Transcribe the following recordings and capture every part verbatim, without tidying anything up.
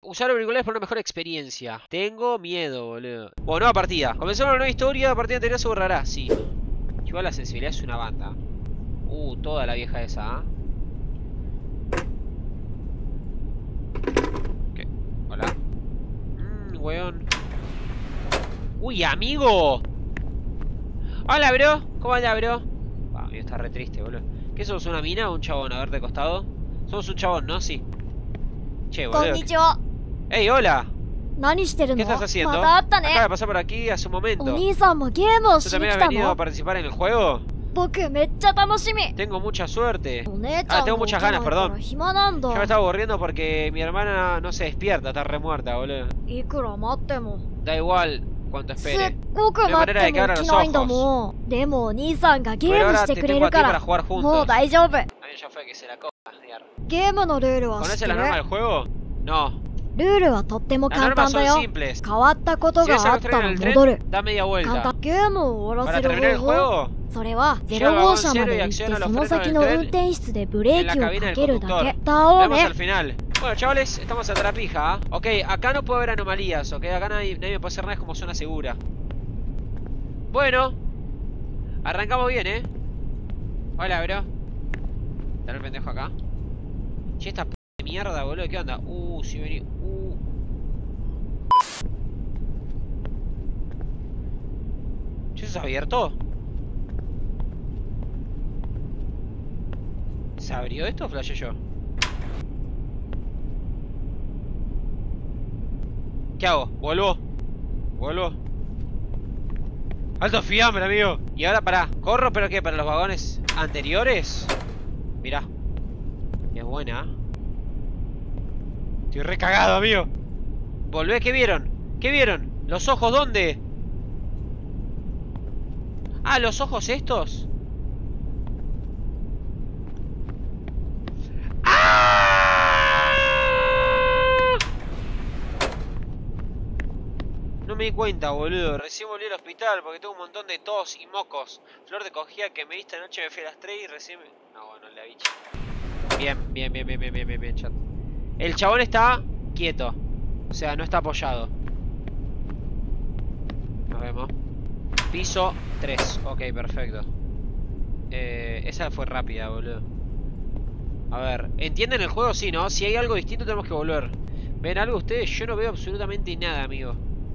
Usar auriculares por una mejor experiencia. Tengo miedo, boludo. Bueno, nueva partida. Comenzamos una nueva historia. La partida anterior se borrará. Sí. Igual la sensibilidad es una banda. Uh, toda la vieja esa, ¿ah? ¿eh? ¿Qué? Hola. Mmm, weón. Uy, amigo. Hola, bro. ¿Cómo anda, bro? Ah, amigo, está re triste, boludo. ¿Qué sos, una mina o un chabón? A ver, de costado. Somos un chabón, ¿no? Sí. Che, boludo. Konnichiwa. ¡Ey, hola! ¿Qué ¿Qué estás haciendo? Acaba de pasar por aquí hace un momento. ¿Tú también has venido a participar en el juego? Tengo mucha suerte. Ah, tengo muchas ganas, perdón. Ya me estaba aburriendo porque mi hermana no se despierta, está re muerta, boludo. Da igual cuánto espere. No hay manera de que abra los ojos. Pero ahora te tengo a ti para jugar juntos. A mí ya fue que se la coja. ¿Conoces la norma del juego? No. Las normas son simples. Si ves algo extraño en el tren, da media vuelta. Para terminar el juego, llega al vagón cero y acciona los frenos del tren en la cabina del conductor. Nos vemos al final. Bueno, chavales, estamos hasta la pija, ¿eh? Ok, acá no puede haber anomalías, ok. Acá nadie, nadie me puede hacer nada, es como zona segura. Bueno, arrancamos bien, ¿eh? Hola, bro. ¿Está el pendejo acá? Che, esta p de mierda, boludo. ¿Qué onda? Uh, si vení. Uh. ¿Che, eso se ha abierto? ¿Se abrió esto o flashé yo? ¿Qué hago? ¿Vuelvo? ¿Vuelvo? ¡Alto fiambre, amigo! Y ahora pará. ¿Corro pero qué? ¿Para los vagones anteriores? Mirá. Es buena, ¿eh? Estoy re cagado, amigo. Volvé, ¿qué vieron? ¿Qué vieron? ¿Los ojos dónde? Ah, ¿los ojos estos? No me di cuenta, boludo. Recién volví al hospital porque tengo un montón de tos y mocos. Flor de cogía que me diste anoche, me fui a las tres y recién me... No, bueno, la bicha. Bien, bien, bien, bien, bien, bien, bien, bien, chat. El chabón está quieto. O sea, no está apoyado. Nos vemos. Piso tres. Ok, perfecto. Eh, esa fue rápida, boludo. A ver, ¿entienden el juego? Sí, ¿no? Si hay algo distinto tenemos que volver. ¿Ven algo ustedes? Yo no veo absolutamente nada, amigo.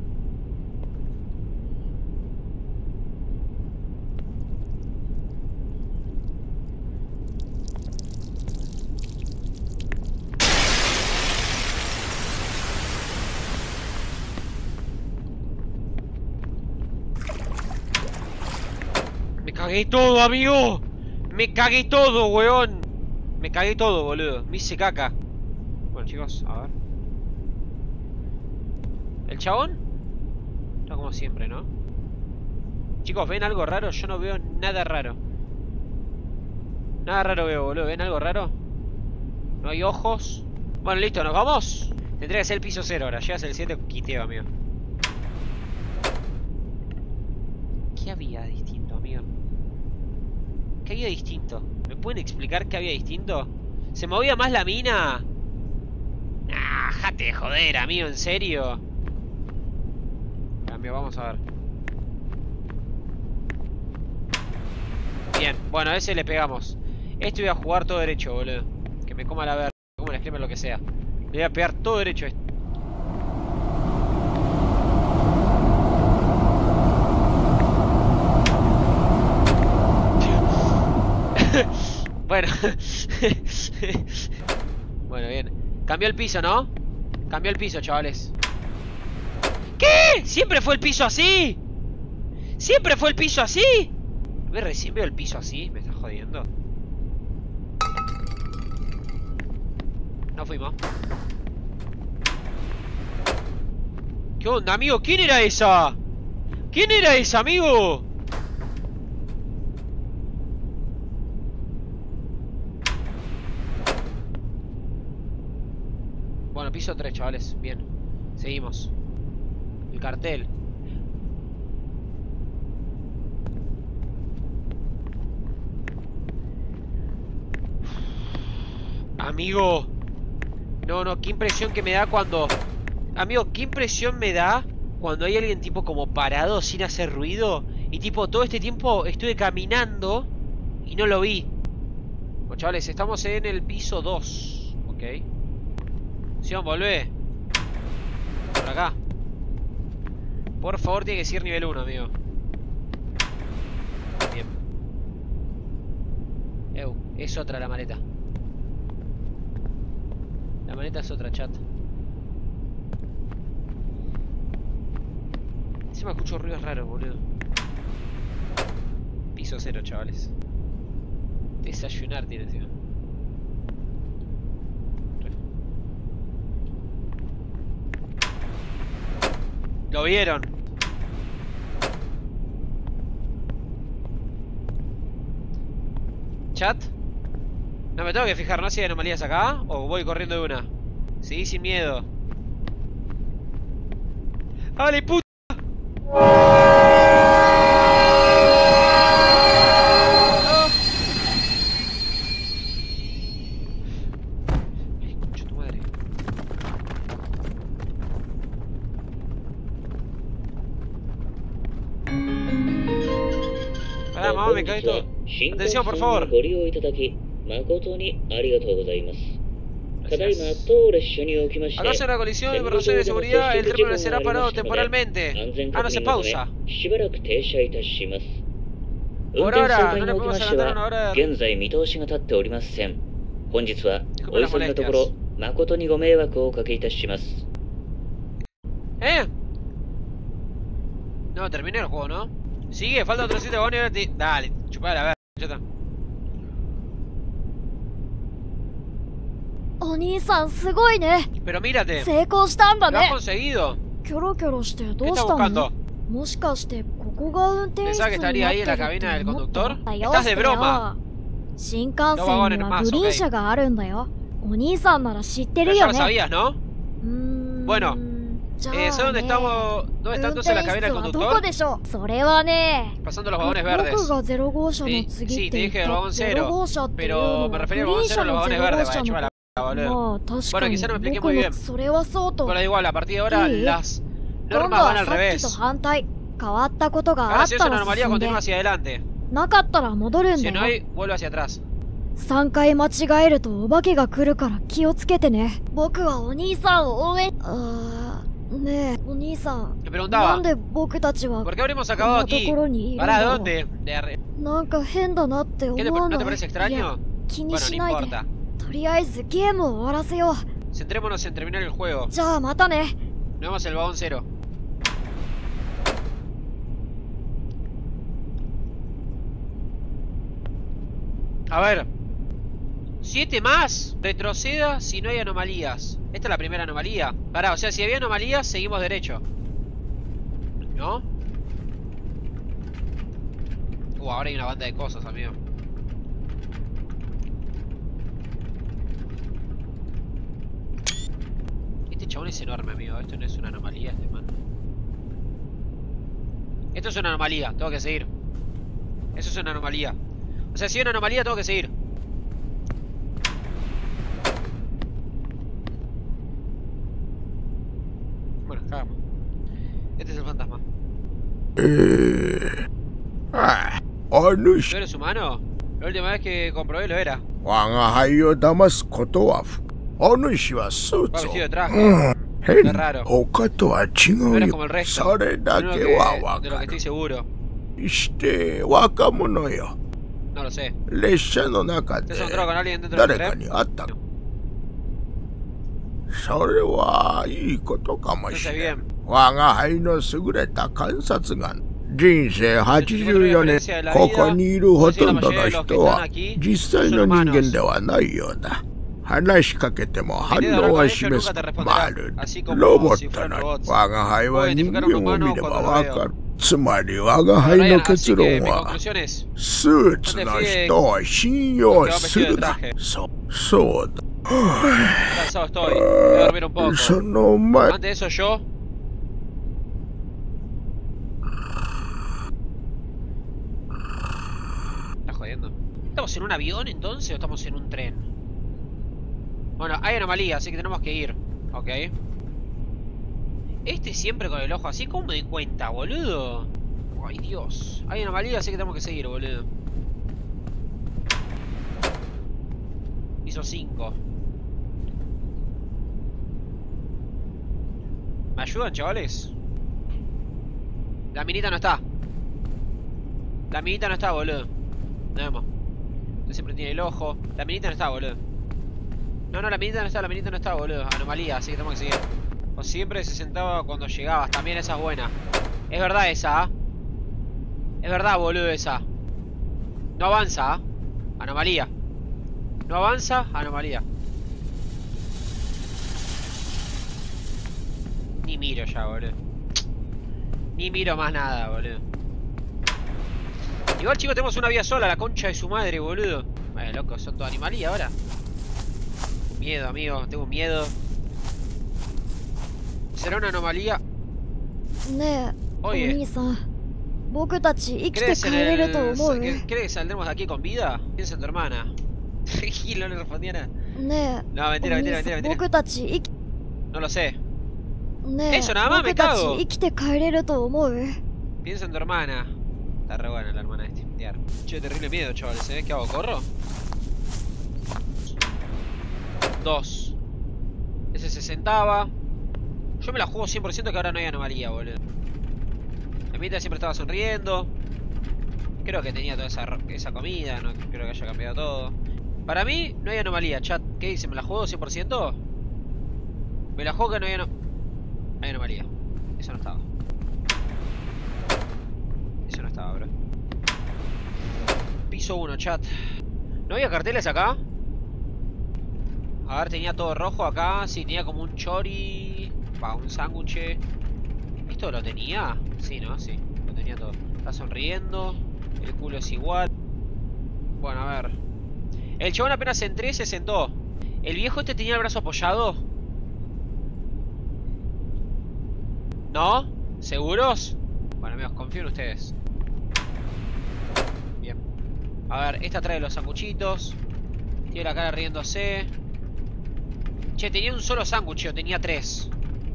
Me cagué todo, amigo. Me cagué todo, weón. Me cagué todo, boludo. Me hice caca. Bueno, chicos, a ver. ¿El chabón? Está como siempre, ¿no? Chicos, ¿ven algo raro? Yo no veo nada raro. Nada raro veo, boludo. ¿Ven algo raro? No hay ojos. Bueno, listo, ¿nos vamos? Tendría que ser el piso cero ahora. Llegas el siete, quiteo, amigo. ¿Qué había distinto, amigo? ¿Qué había distinto? ¿Me pueden explicar qué había distinto? ¿Se movía más la mina? Ah, jate de joder, amigo, ¿en serio? Amigo, vamos a ver. Bien, bueno, a ese le pegamos. Este voy a jugar todo derecho, boludo. Que me coma la verga, que me coma el screamer, lo que sea. Le voy a pegar todo derecho a este. Bueno. Bueno, bien. Cambió el piso, ¿no? Cambió el piso, chavales. ¿Qué? ¿Siempre fue el piso así? ¿Siempre fue el piso así? ¿Ves? Recién veo el piso así. ¿Me estás jodiendo? No fuimos. ¿Qué onda, amigo? ¿Quién era esa? ¿Quién era esa, amigo? Bueno, piso tres, chavales. Bien. Seguimos. El cartel. Amigo. No, no, qué impresión que me da cuando... Amigo, qué impresión me da cuando hay alguien tipo como parado sin hacer ruido. Y tipo, todo este tiempo estuve caminando y no lo vi. Bueno, chavales, estamos en el piso dos. Ok. Sion, volvé. Por acá. Por favor, tiene que ser nivel uno, amigo. Bien. Eu, es otra la maleta. La maleta es otra, chat. Encima escucho ruidos raros, boludo. Piso cero, chavales. Desayunar tiene, tío. Lo vieron. Chat. No me tengo que fijar, ¿no? Si hay anomalías acá. O voy corriendo de una. Sí, sin miedo. ¡Dale, puta! Atención, por favor. Acaso una colisión y por razones de seguridad el tren permanecerá parado temporalmente. Ah, no se pausa. Por ahora, no le podemos adelantar una hora. ¿Eh? No, terminé el juego, ¿no? Sigue, falta otro sitio de y ahora dale, chupala, a ver, ya está. Pero mírate. Lo has conseguido. ¿Qué estás buscando? ¿Pensaba que estaría ahí en la cabina del conductor? ¡Estás de broma! Dos vagones más, ok. Pero ya lo sabías, ¿no? Bueno, eh, ¿sé dónde estamos? ¿Dónde está entonces la cabina del conductor? Pasando los vagones verdes. Sí, sí, te dije el vagón cero. Pero me refería al vagón cero a los vagones verdes. Vaya, chupa la p***, boludo. Bueno, quizá no me expliqué muy bien. Bueno, da igual, a partir de ahora las normas van al revés. Ahora si es una anomalía, continúa hacia adelante. Si no hay, vuelve hacia atrás. Me preguntaba, ¿por qué habríamos acabado aquí? ¿Para dónde? De arre... ¿Qué te, ¿No te parece extraño? Bueno, no importa. Centrémonos en terminar el juego. Nos vemos en el vagón cero. A ver. Siete más. Retroceda si no hay anomalías. Esta es la primera anomalía. Pará, o sea, si había anomalías, seguimos derecho. ¿No? Uh, ahora hay una banda de cosas, amigo. Este chabón es enorme, amigo. Esto no es una anomalía, este man. Esto es una anomalía, tengo que seguir. Eso es una anomalía. O sea, si hay una anomalía, tengo que seguir. Bueno, cagamos. Este es el fantasma. Eh... Ah... ¿Tú eres humano? La última vez que comprobé lo era. Va vestido de traje. Es raro. No eres como el resto. De lo que, de lo que estoy seguro. No lo sé. ¿Te has encontrado con alguien dentro del tren? Entonces bien. 人生はちじゅうよねん、ここにいるほとんどの人は実際の人間ではないようだ。話しかけても反応は示すまるでロボットの我が輩は人間を見ればわかる。つまり我が輩の結論はスーツの人を信用するだ。そ、そうだ。その前 ¿Estamos en un avión entonces o estamos en un tren? Bueno, hay anomalía, así que tenemos que ir. Ok. Este siempre con el ojo así. ¿Cómo me di cuenta, boludo? Ay, Dios. Hay anomalía, así que tenemos que seguir, boludo. Hizo cinco. ¿Me ayudan, chavales? La minita no está. La minita no está, boludo. Nos vemos. Usted siempre tiene el ojo. La minita no está, boludo. No, no, la minita no está, la minita no está, boludo. Anomalía, así que tenemos que seguir. O siempre se sentaba cuando llegabas. También esa es buena. Es verdad esa, ¿eh? Es verdad, boludo, esa. No avanza, ¿eh? Anomalía. No avanza, anomalía. Ni miro ya, boludo. Ni miro más nada, boludo. Igual, chicos, tenemos una vía sola. La concha de su madre, boludo. Bueno, loco, son toda animalía ahora. Miedo, amigo. Tengo miedo. ¿Será una anomalía? Oye, ¿crees, en el... ¿crees que saldremos de aquí con vida? Piensa en tu hermana. Y no le respondía nada. No, mentira, mentira, mentira, mentira. No lo sé. Eso nada más, me cago. Piensa en tu hermana. Está re buena la hermana de este. Che, terrible miedo, chavales, ¿eh? ¿Qué hago? ¿Corro? Dos. Ese se sentaba. Yo me la juego cien por ciento que ahora no hay anomalía, boludo. La mitad siempre estaba sonriendo. Creo que tenía toda esa, esa comida. No creo que haya cambiado todo. Para mí no hay anomalía, chat. ¿Qué dice? ¿Me la juego cien por ciento? Me la juego que no hay, ano... hay anomalía. Eso no estaba. Eso no estaba, bro. Piso uno, chat. ¿No había carteles acá? A ver, tenía todo rojo acá. Sí, tenía como un chori. Va, un sándwich. ¿Esto lo tenía? Sí, ¿no? Sí, lo tenía todo. Está sonriendo. El culo es igual. Bueno, a ver. El chabón apenas entré y se sentó. ¿El viejo este tenía el brazo apoyado? ¿No? ¿Seguros? Bueno, amigos, confío en ustedes. Bien. A ver, esta trae los sanguchitos. Tiene la cara riéndose. Che, tenía un solo sándwich o tenía tres.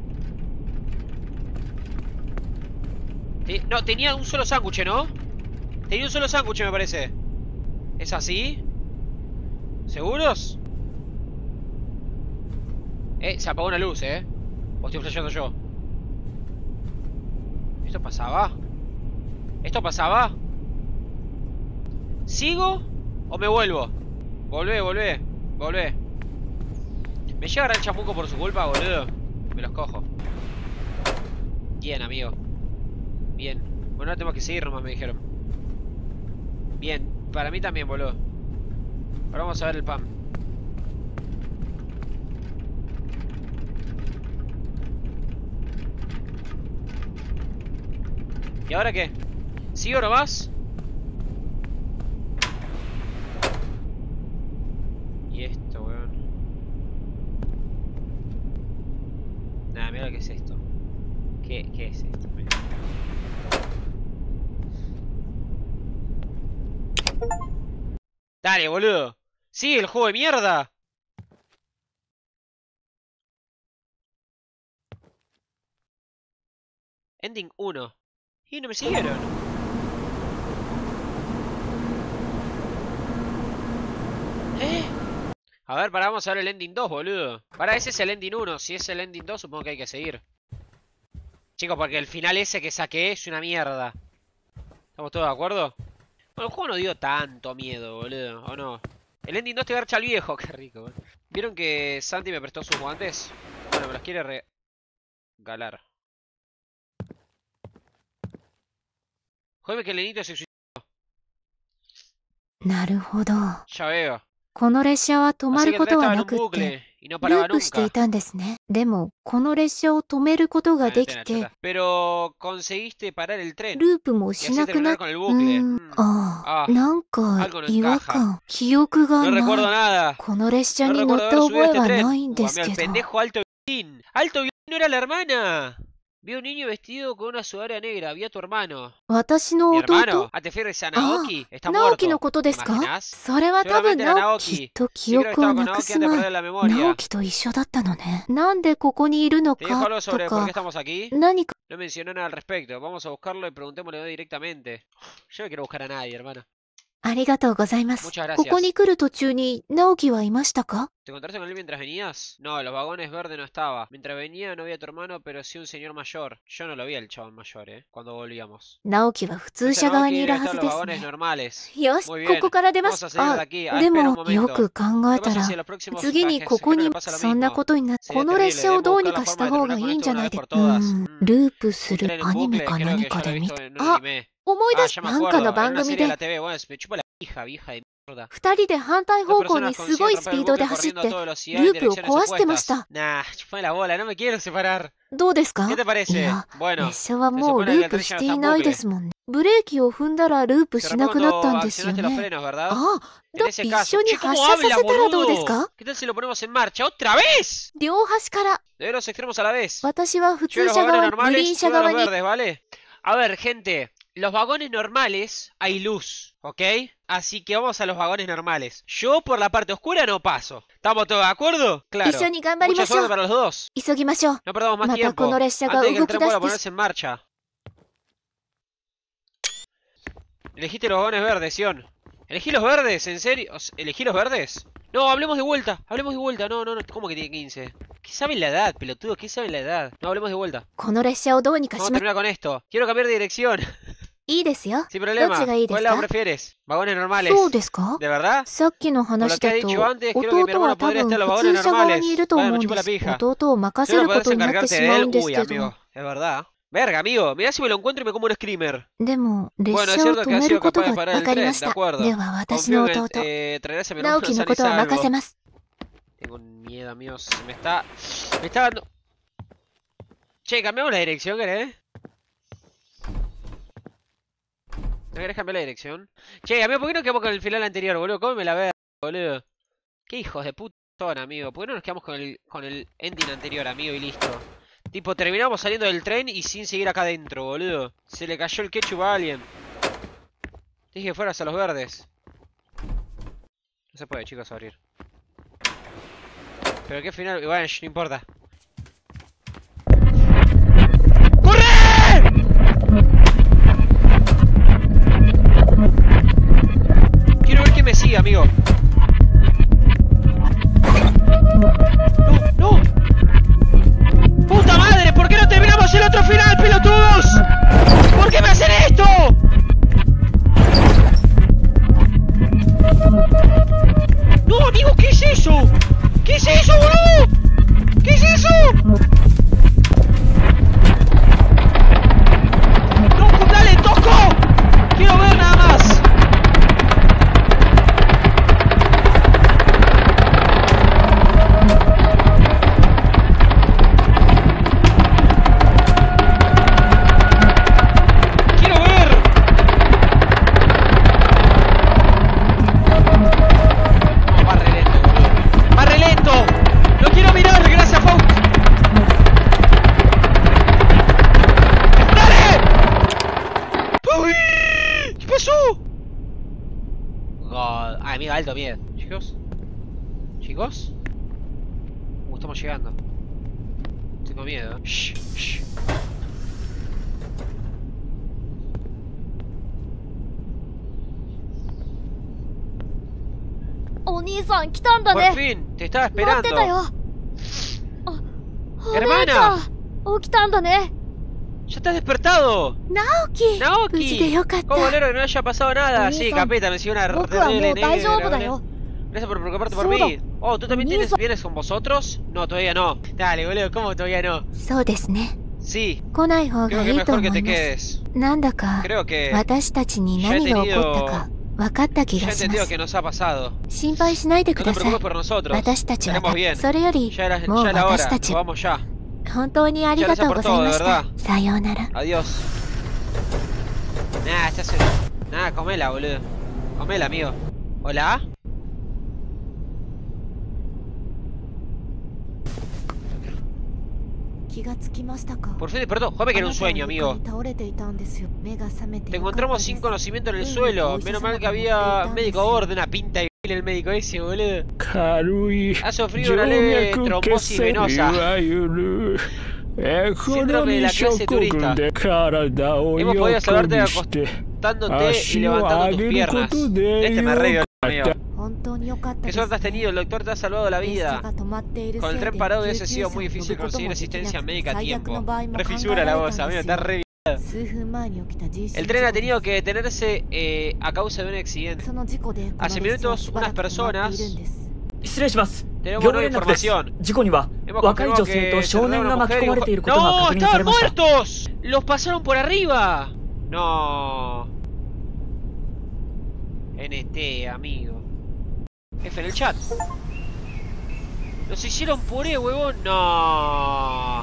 Te... No, tenía un solo sándwich, ¿no? Tenía un solo sándwich, me parece. ¿Es así? ¿Seguros? Eh, se apagó una luz, ¿eh? ¿O estoy flasheando yo? ¿Esto pasaba? ¿Esto pasaba? ¿Sigo o me vuelvo? Volvé, volvé, volvé. ¿Me llega el chamuco por su culpa, boludo? Me los cojo. Bien, amigo. Bien. Bueno, ahora tenemos que seguir nomás, me dijeron. Bien, para mí también, boludo. Ahora vamos a ver el pan. ¿Y ahora qué? ¿Sigo nomás? Y esto, weón. Nada, mira lo que es esto. ¿Qué, qué es esto? Mira. Dale, boludo. Sí, el juego de mierda. Ending uno. Y no me siguieron. ¿Eh? A ver, pará, vamos a ver el ending dos, boludo. Para, ese es el ending uno. Si es el ending dos, supongo que hay que seguir. Chicos, porque el final ese que saqué es una mierda. ¿Estamos todos de acuerdo? Bueno, el juego no dio tanto miedo, boludo. ¿O no? El ending dos te garcha al viejo. Qué rico, boludo. ¿Vieron que Santi me prestó sus guantes? Bueno, me los quiere regalar. Jódeme que Lenito se suicidó. Ya veo. この列車は止まることはなくって、ループしていたんですね。でも、この列車を止めることができて、ループもしなくなっ、うーん、ああ、なんか違和感、記憶がない。この列車に乗った覚えはないんですけど。 Vi un niño vestido con una sudadera negra. Vi a tu hermano. ¿Mi hermano? ¿Ah, te refieres a Naoki? Está muerto. ¿Naoki no ¿Te imaginas? Seguramente era Naoki. Sí, creo que estaba con Naoki antes de perder la memoria. ¿Te dijo algo sobre por qué estamos aquí? No mencionó nada al respecto. Vamos a buscarlo y preguntémosle directamente. Yo no quiero buscar a nadie, hermano. Muchas gracias. ¿Te encontraste con él mientras venías? No, los vagones verdes no estaba. Mientras venía no vi a tu hermano, pero sí un señor mayor. Yo no lo vi al chabón mayor, eh, cuando volvíamos. Naoki debe estar en los vagones normales. Muy bien, vamos a salir de aquí. Ah, espera un momento. ¿Qué pasa si en los próximos viajes que no le pasa lo mismo? Sería terrible, debemos buscar la forma de terminar con esto una vez por todas. Mm. Un tren en bucle, creo que ya lo he visto en un anime. Ah, ya me acuerdo, en una serie de la T V. Bueno, me chupa la hija, vieja de mierda. Dos personas consiguieron romper el bucle corriendo a toda velocidad en direcciones opuestas. Nah, chupame la bola, no me quiero separar. ¿Qué te parece? Bueno, se supone que el tren ya no está en bucle. Se rompe cuando accionaste los frenos, ¿verdad? En ese caso, che, ¿cómo habla, boludo? ¿Qué tal si lo ponemos en marcha? ¡Otra vez! De los extremos a la vez. Yo los vagones normales, tú los verdes, ¿vale? A ver, gente. Los vagones normales hay luz, ¿ok? Así que vamos a los vagones normales. Yo por la parte oscura no paso. ¿Estamos todos de acuerdo? Claro. Mucha suerte para los dos. No perdamos más tiempo antes de que el tren pueda ponerse en marcha. Elegiste los vagones verdes, Sion. ¿Elegí los verdes? ¿En serio? ¿Elegí los verdes? No, hablemos de vuelta. Hablemos de vuelta. No, no, no. ¿Cómo que tiene quince? ¿Qué saben la edad, pelotudo? ¿Qué saben la edad? No, hablemos de vuelta. Vamos a terminar con esto. Quiero cambiar de dirección. Sin problema. ¿Cuál lado prefieres? ¿Vagones normales? ¿De verdad? Por lo que ha dicho antes, creo que mi hermano podría estar en los vagones normales. Bueno, me chupa la pija. Seguro podés encargarte de él. Uy, amigo. Es verdad. Verga, amigo. Mirá si me lo encuentro y me como un screamer. Bueno, es cierto que ha sido capaz de parar el tren, de acuerdo. Confío en que eh, traerás a mi hermano sano y salvo. Tengo un miedo, amigo. Se me está... Me está dando... Che, cambiamos la dirección, ¿querés? ¿No querés cambiar la dirección? Che, amigo, ¿por qué no quedamos con el final anterior, boludo? Cómeme la verga, boludo. Qué hijos de puta son, amigo. ¿Por qué no nos quedamos con el, con el ending anterior, amigo, y listo? Tipo, terminamos saliendo del tren y sin seguir acá adentro, boludo. Se le cayó el ketchup a alguien. Dije que fueras a los verdes. No se puede, chicos, abrir. Pero qué final... Bueno, no importa. ¡Corre! Quiero ver quién me sigue, amigo. ¡No! ¡No! ¡Puta madre! ¿Por qué no terminamos el otro final, pelotudos? ¿Por qué me hacen esto? ¡No, amigo! ¿Qué es eso? ¿Qué es eso, boludo? ¿Qué es eso? ¡Toco, dale, toco! Quiero ver nada más. Alto miedo. Chicos. Chicos. Uh, estamos llegando. Tengo miedo. Shh, shh. Por fin, te estaba esperando. Hermana. ¡Ya estás despertado! ¡Naoki! ¡Naoki! ¿Cómo valoro que no haya pasado nada? Sí, capeta, me sigue una terrible negra. Gracias por preocuparte por mí. Oh, ¿tú también tienes, vienes con vosotros? No, todavía no. Dale, boludo, ¿cómo todavía no? Sí. Creo que es mejor que te quedes. Creo que... Ya he tenido... Ya he entendido que nos ha pasado. No te preocupes por nosotros. Estaremos bien. Ya era, ya era hora. Nos vamos ya. Muchas gracias por todo, de verdad. Adiós. Nah, estás... Nah, comela, boludo. Comela, amigo. ¿Hola? Por fin despertó. Joder, que era un sueño, amigo. Te encontramos sin conocimiento en el suelo. Menos mal que había médico a bordo. Una pinta y el médico ese, boludo. Ha sufrido una leve trombosis venosa. Síndrome de la clase turista. Hemos podido salvarte acostándote y levantando tus piernas. Este me reí, amigo. ¿Qué suerte has tenido? El doctor te ha salvado la vida. Con el tren parado hubiese sido muy difícil conseguir asistencia médica a tiempo. Refisura la voz, amigo, está re. El tren ha tenido que detenerse eh, a causa de un accidente. Hace minutos unas personas... Tenemos nueva información. Hemos confirmado que se trata de una mujer y un jo... ¡No! ¡Estaban muertos! ¡Los pasaron por arriba! No. N T, amigo. F en el chat. Los hicieron puré, huevón. No.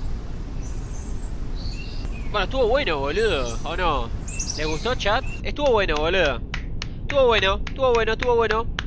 Bueno, estuvo bueno, boludo. ¿O no? ¿Les gustó, chat? Estuvo bueno, boludo. Estuvo bueno, estuvo bueno, estuvo bueno.